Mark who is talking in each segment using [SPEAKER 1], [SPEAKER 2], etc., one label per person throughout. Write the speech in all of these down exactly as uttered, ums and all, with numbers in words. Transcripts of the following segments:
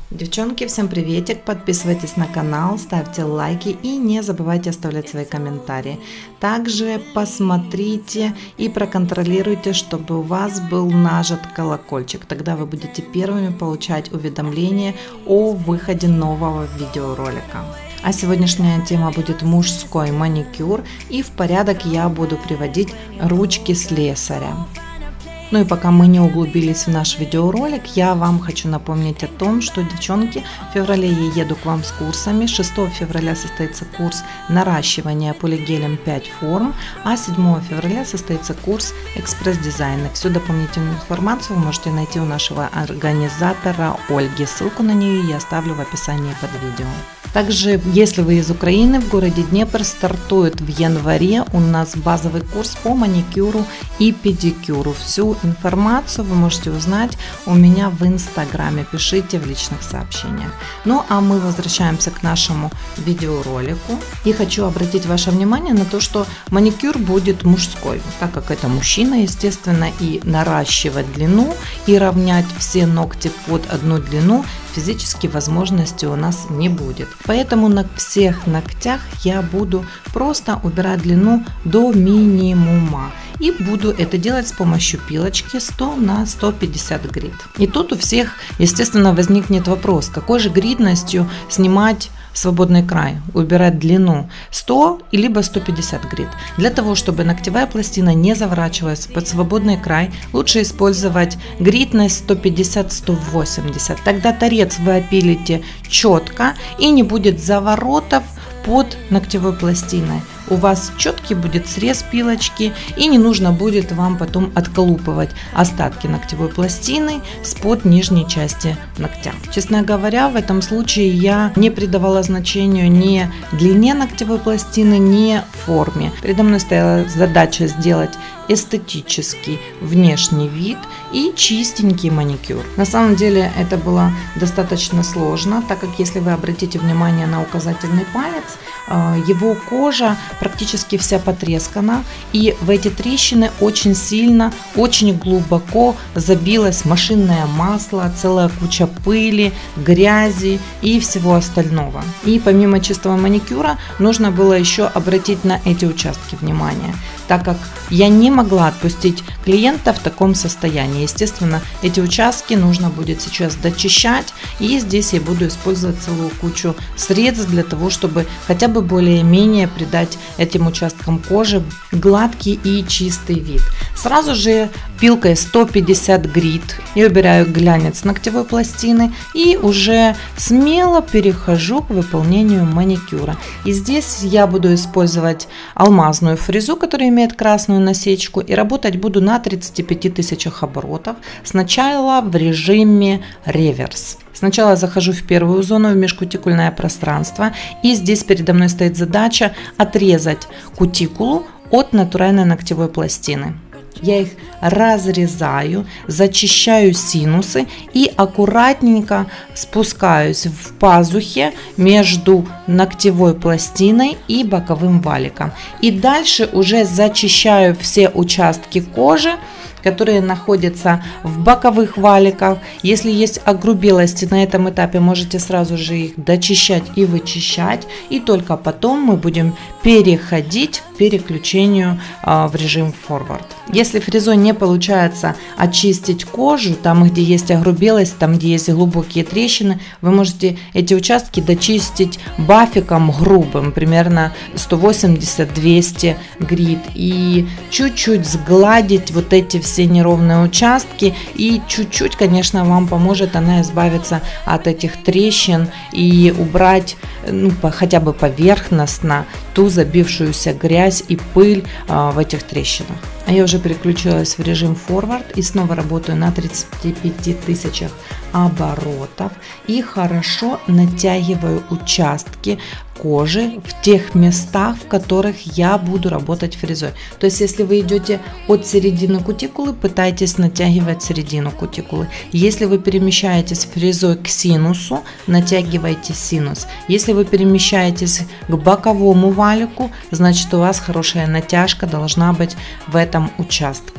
[SPEAKER 1] Девчонки, всем приветик, подписывайтесь на канал, ставьте лайки и не забывайте оставлять свои комментарии. Также посмотрите и проконтролируйте, чтобы у вас был нажат колокольчик, тогда вы будете первыми получать уведомления о выходе нового видеоролика. А сегодняшняя тема будет мужской маникюр, и в порядок я буду приводить ручки слесаря. Ну и пока мы не углубились в наш видеоролик, я вам хочу напомнить о том, что, девчонки, в феврале я еду к вам с курсами. шестого февраля состоится курс наращивания полигелем пять форм, а седьмого февраля состоится курс экспресс-дизайна. Всю дополнительную информацию вы можете найти у нашего организатора Ольги. Ссылку на нее я оставлю в описании под видео. Также, если вы из Украины, в городе Днепр стартует в январе у нас базовый курс по маникюру и педикюру. Всю информацию вы можете узнать у меня в инстаграме, пишите в личных сообщениях. Ну а мы возвращаемся к нашему видеоролику. И хочу обратить ваше внимание на то, что маникюр будет мужской, так как это мужчина, естественно, и наращивать длину и равнять все ногти под одну длину физически возможности у нас не будет. Поэтому на всех ногтях я буду просто убирать длину до минимума. И буду это делать с помощью пилочки сто на сто пятьдесят грит. И тут у всех, естественно, возникнет вопрос, какой же гридностью снимать свободный край, убирать длину сто либо сто пятьдесят грит. Для того, чтобы ногтевая пластина не заворачивалась под свободный край, лучше использовать гритность сто пятьдесят — сто восемьдесят. Тогда торец вы опилите четко и не будет заворотов под ногтевой пластиной. У вас четкий будет срез пилочки, и не нужно будет вам потом отколупывать остатки ногтевой пластины с под нижней части ногтя. Честно говоря, в этом случае я не придавала значению ни длине ногтевой пластины, ни форме. Передо мной стояла задача сделать эстетический внешний вид и чистенький маникюр. На самом деле это было достаточно сложно, так как если вы обратите внимание на указательный палец, его кожа практически вся потрескана, и в эти трещины очень сильно, очень глубоко забилось машинное масло, целая куча пыли, грязи и всего остального. И помимо чистого маникюра нужно было еще обратить на эти участки внимание, так как я не могла отпустить клиента в таком состоянии. Естественно, эти участки нужно будет сейчас дочищать, и здесь я буду использовать целую кучу средств для того, чтобы хотя бы более-менее придать этим участкам кожи гладкий и чистый вид. Сразу же пилкой сто пятьдесят грит я убираю глянец ногтевой пластины и уже смело перехожу к выполнению маникюра. И здесь я буду использовать алмазную фрезу, которая имеет красную насечку, и работать буду на тридцати пяти тысячах оборотов. Сначала в режиме реверс. Сначала захожу в первую зону, в межкутикульное пространство, и здесь передо мной стоит задача отрезать кутикулу от натуральной ногтевой пластины. Я их разрезаю, зачищаю синусы и аккуратненько спускаюсь в пазухе между ногтевой пластиной и боковым валиком. И дальше уже зачищаю все участки кожи, которые находятся в боковых валиках. Если есть огрубелости на этом этапе, можете сразу же их дочищать и вычищать. И только потом мы будем переходить к переключению в режим форвард. Если фрезой не получается очистить кожу, там где есть огрубелость, там где есть глубокие трещины, вы можете эти участки дочистить бафиком грубым, примерно сто восемьдесят — двести грит, и чуть-чуть сгладить вот эти все неровные участки, и чуть-чуть, конечно, вам поможет она избавиться от этих трещин и убрать, ну, хотя бы поверхностно ту забившуюся грязь и пыль а, в этих трещинах. А я уже переключилась в режим форвард и снова работаю на тридцати пяти тысячах оборотов и хорошо натягиваю участки кожи в тех местах, в которых я буду работать фрезой. То есть, если вы идете от середины кутикулы, пытайтесь натягивать середину кутикулы. Если вы перемещаетесь фрезой к синусу, натягивайте синус. Если вы перемещаетесь к боковому валику, значит, у вас хорошая натяжка должна быть в этом участке.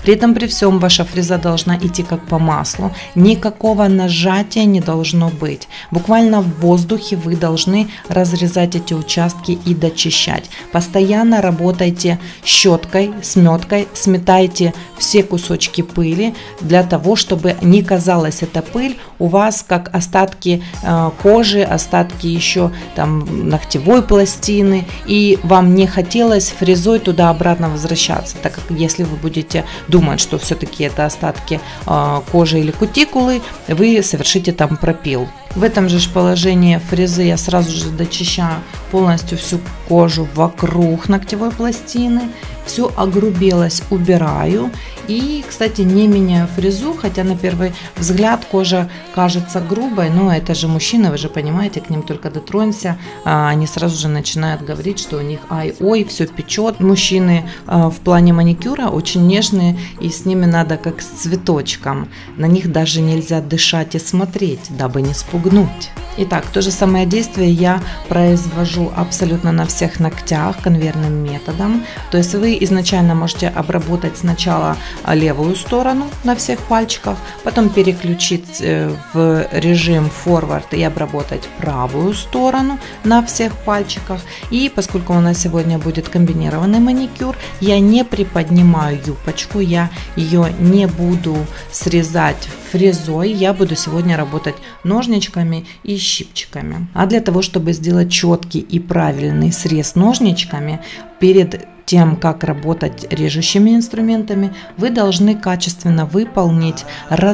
[SPEAKER 1] При этом при всем ваша фреза должна идти как по маслу, никакого нажатия не должно быть. Буквально в воздухе вы должны разрезать эти участки и дочищать. Постоянно работайте щеткой, сметкой, сметайте все кусочки пыли для того, чтобы не казалась эта пыль у вас как остатки э, кожи, остатки еще там ногтевой пластины, и вам не хотелось фрезой туда-обратно возвращаться, так как если вы будете думать, что все-таки это остатки э, кожи или кутикулы, вы совершите там пропил. В этом же положении фрезы я сразу же дочищаю полностью всю кожу вокруг ногтевой пластины, все огрубелось убираю. И, кстати, не меняю фрезу, хотя на первый взгляд кожа кажется грубой, но это же мужчины, вы же понимаете, к ним только дотронься, они сразу же начинают говорить, что у них ай-ой, все печет. Мужчины в плане маникюра очень нежные, и с ними надо как с цветочком. На них даже нельзя дышать и смотреть, дабы не спугнуть. Итак, то же самое действие я произвожу абсолютно на всех ногтях конвейерным методом. То есть вы изначально можете обработать сначала левую сторону на всех пальчиках, потом переключить в режим форвард и обработать правую сторону на всех пальчиках. И поскольку у нас сегодня будет комбинированный маникюр, я не приподнимаю юбочку, я ее не буду срезать фрезой, я буду сегодня работать ножничками и щипчиками. А для того, чтобы сделать четкий и правильный срез ножничками, перед тем, как работать режущими инструментами, вы должны качественно выполнить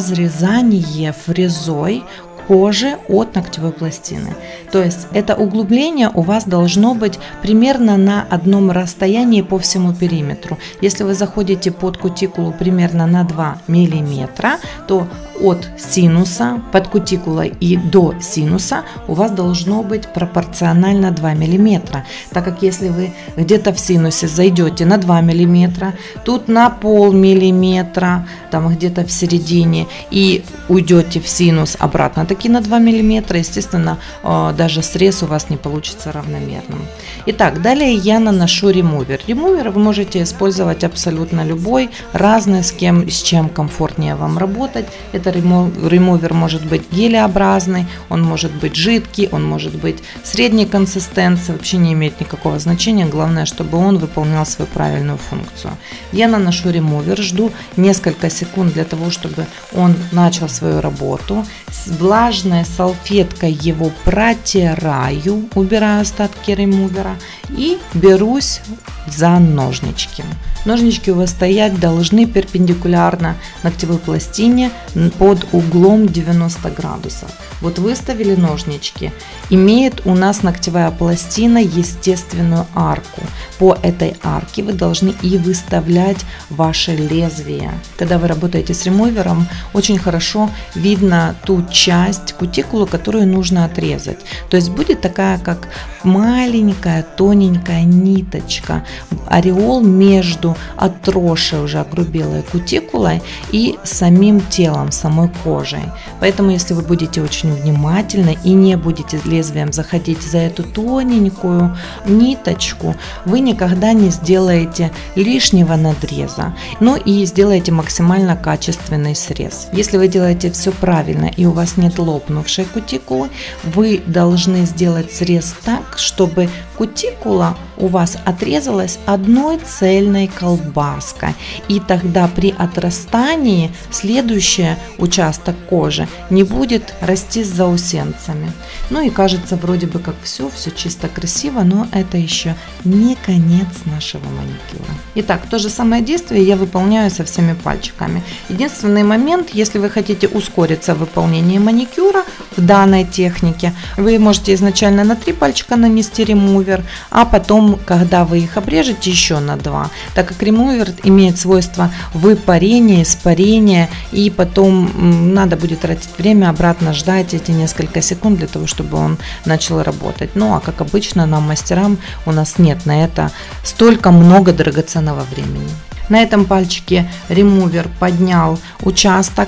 [SPEAKER 1] разрезание фрезой кожи от ногтевой пластины. То есть это углубление у вас должно быть примерно на одном расстоянии по всему периметру. Если вы заходите под кутикулу примерно на два миллиметра, то от синуса, под кутикулой и до синуса у вас должно быть пропорционально два миллиметра. Так как если вы где-то в синусе зайдете на два миллиметра, тут на пол миллиметра, там где-то в середине, и уйдете в синус обратно таки на два миллиметра, естественно, даже срез у вас не получится равномерным. Итак, далее я наношу ремувер. Ремувер вы можете использовать абсолютно любой, разный, с кем, с чем комфортнее вам работать. Это ремувер может быть гелеобразный, он может быть жидкий, он может быть средней консистенции, вообще не имеет никакого значения, главное, чтобы он выполнял свою правильную функцию. Я наношу ремувер, жду несколько секунд для того, чтобы он начал свою работу. С влажной салфеткой его протираю, убираю остатки ремувера и берусь за ножнички. Ножнички у вас стоять должны перпендикулярно ногтевой пластине под углом девяносто градусов. Вот выставили ножнички, имеет у нас ногтевая пластина естественную арку. По этой арке вы должны и выставлять ваше лезвие. Когда вы работаете с ремувером, очень хорошо видно ту часть кутикулы, которую нужно отрезать. То есть будет такая как маленькая тоненькая ниточка, ореол между отросшей уже огрубелой кутикулой и самим телом, самой кожей. Поэтому если вы будете очень внимательны и не будете лезвием заходить за эту тоненькую ниточку, вы никогда не сделаете лишнего надреза, ну и сделаете максимально качественный срез. Если вы делаете все правильно и у вас нет лопнувшей кутикулы, вы должны сделать срез так, чтобы кутикула у вас отрезалась одной цельной колбаской, и тогда при отрастании следующий участок кожи не будет расти с заусенцами. Ну и кажется вроде бы как все, все чисто красиво, но это еще не конец нашего маникюра. Итак, то же самое действие я выполняю со всеми пальчиками. Единственный момент, если вы хотите ускориться в выполнении маникюра в данной технике, вы можете изначально на три пальчика нанести ремувер, а потом, когда вы их обрежете, еще на два, так как ремувер имеет свойство выпарения, испарения, и потом надо будет тратить время, обратно ждать эти несколько секунд для того, чтобы он начал работать. Ну а как обычно, нам, мастерам, у нас нет на это столько много драгоценного времени. На этом пальчике ремувер поднял участок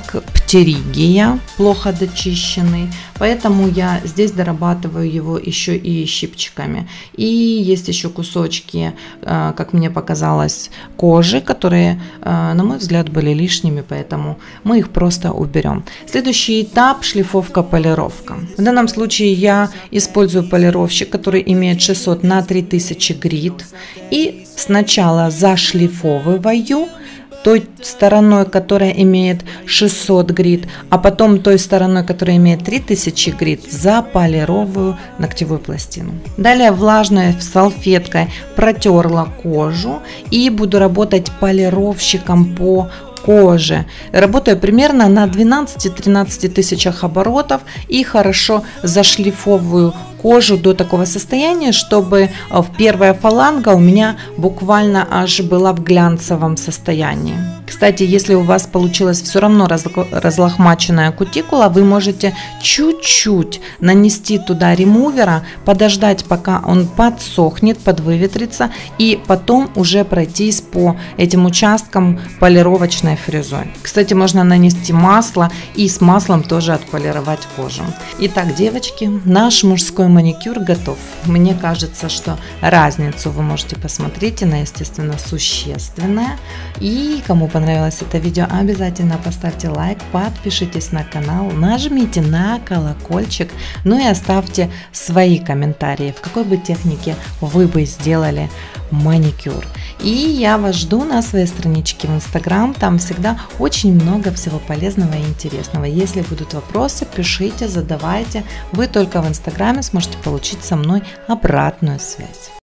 [SPEAKER 1] птеригия, плохо дочищенный, поэтому я здесь дорабатываю его еще и щипчиками. И есть еще кусочки, как мне показалось, кожи, которые, на мой взгляд, были лишними, поэтому мы их просто уберем. Следующий этап — шлифовка, полировка. В данном случае я использую полировщик, который имеет шестьсот на три тысячи грит, и сначала зашлифовываю той стороной, которая имеет шестьсот грит, а потом той стороной, которая имеет три тысячи грит, заполировываю ногтевую пластину. Далее влажной салфеткой протерла кожу и буду работать полировщиком по кожи. Работаю примерно на двенадцати-тринадцати тысячах оборотов и хорошо зашлифовываю кожу до такого состояния, чтобы в первая фаланга у меня буквально аж была в глянцевом состоянии. Кстати, если у вас получилась все равно разлохмаченная кутикула, вы можете чуть-чуть нанести туда ремувера, подождать, пока он подсохнет, подвыветрится, и потом уже пройтись по этим участкам полировочной фрезой. Кстати, можно нанести масло и с маслом тоже отполировать кожу. Итак, девочки, наш мужской маникюр готов. Мне кажется, что разницу вы можете посмотреть, она, естественно, существенная. И кому понравилось это видео, обязательно поставьте лайк, подпишитесь на канал, нажмите на колокольчик, ну и оставьте свои комментарии, в какой бы технике вы бы сделали маникюр. И я вас жду на своей страничке в Инстаграм, там всегда очень много всего полезного и интересного. Если будут вопросы, пишите, задавайте. Вы только в Инстаграме сможете получить со мной обратную связь.